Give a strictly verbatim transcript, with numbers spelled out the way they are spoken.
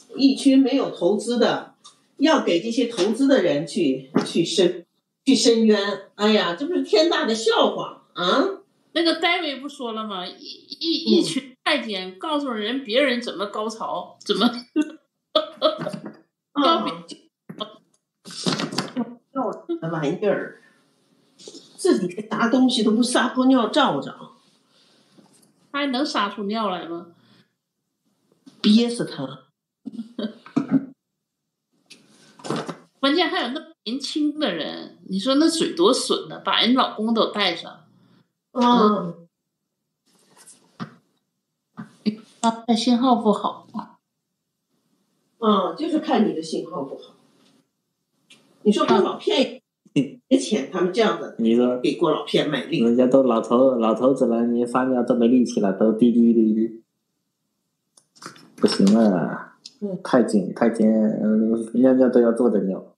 一群没有投资的，要给这些投资的人去去申去申冤。哎呀，这不是天大的笑话啊！ 那个戴维不说了吗？一一一群太监告诉人别人怎么高潮，怎么要别要这玩意儿，自己撒东西都不撒泡尿照照， 他还能撒出尿来吗？ 憋死他！ 关键还有那么年轻的人，你说那嘴多损呢，把人老公都带上。 嗯， 他信号不好。 嗯，就是看你的信号不好。你说郭老骗也钱，他们这样的， 你说给郭老骗买力， 人家都老头老头子了，你撒尿都没力气了，都滴滴滴滴，不行了，太紧太紧，嗯，尿尿都要坐着尿。